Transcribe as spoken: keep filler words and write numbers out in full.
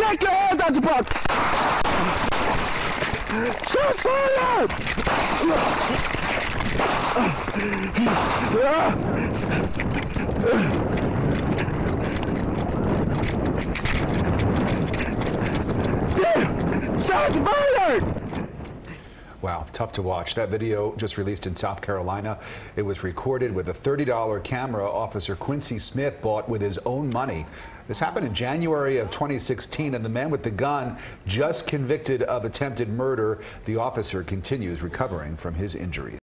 Take your hands out your pocket! Shots fired! Shots fired! Wow, tough to watch. That video just released in South Carolina. It was recorded with a thirty dollar camera Officer Quincy Smith bought with his own money. This happened in January of twenty sixteen, and the man with the gun just convicted of attempted murder. The officer continues recovering from his injuries.